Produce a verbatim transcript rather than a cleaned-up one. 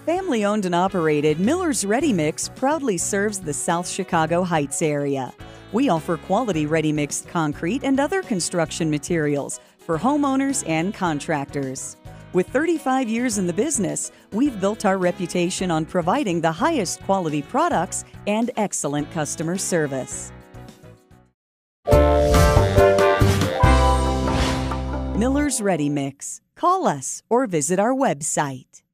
Family owned and operated, Miller's Ready Mix proudly serves the South Chicago Heights area. We offer quality ready-mixed concrete and other construction materials for homeowners and contractors. With thirty-five years in the business, we've built our reputation on providing the highest quality products and excellent customer service. Miller's Ready Mix. Call us or visit our website.